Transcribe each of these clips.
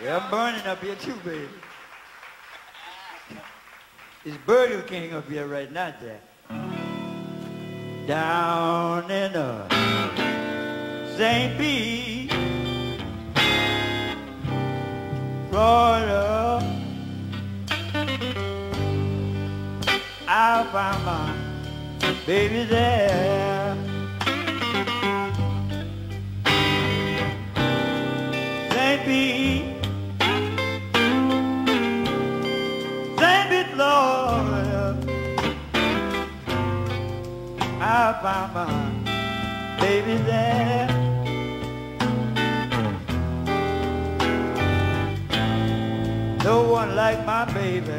Yeah, I'm burning up here too, baby. It's Burger King up here right now, Jack. Down in St. Pete, Florida, I found my baby there. St. Pete, Florida, I found my baby there. No one like my baby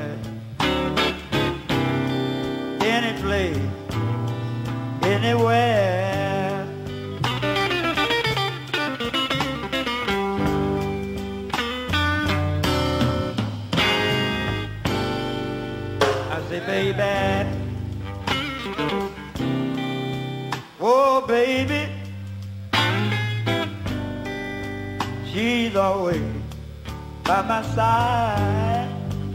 any place, anywhere. I say, baby, oh baby, she's always by my side.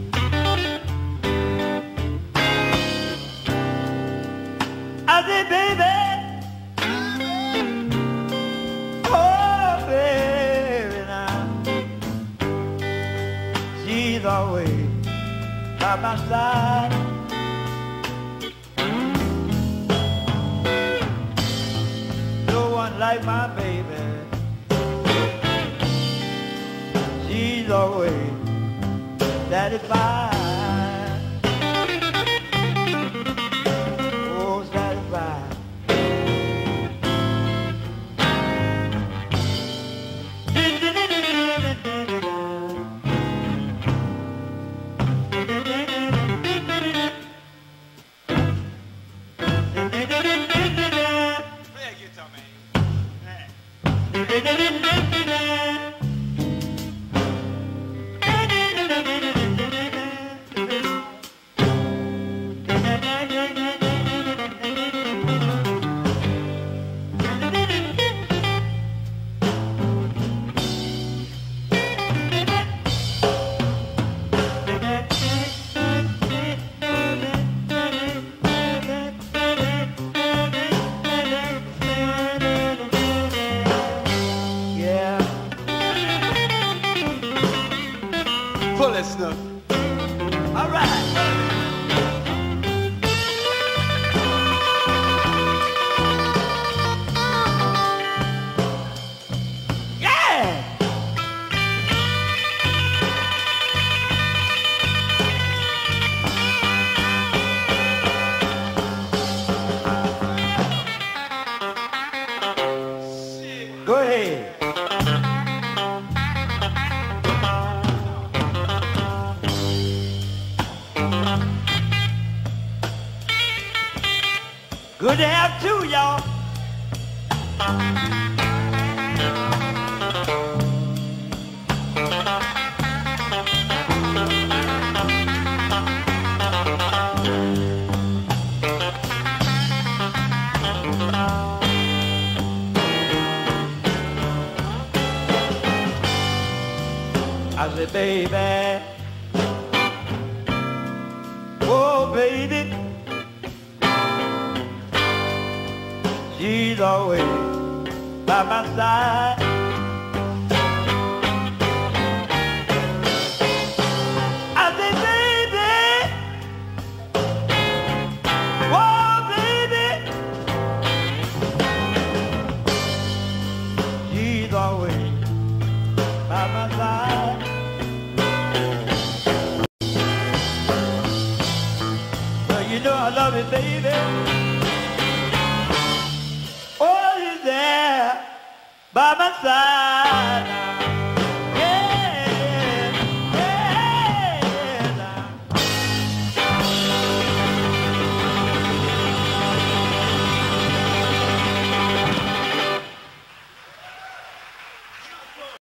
I say, baby, oh baby, now she's always by my side. No one like my baby. She's always satisfied. Oh, satisfied. Pull it, Snook. All right. Yeah. Go ahead. Good to have two, y'all. I said, baby, oh, baby, she's always by my side. I say, baby, oh, baby, she's always by my side. Well, you know I love it, baby. By my side now.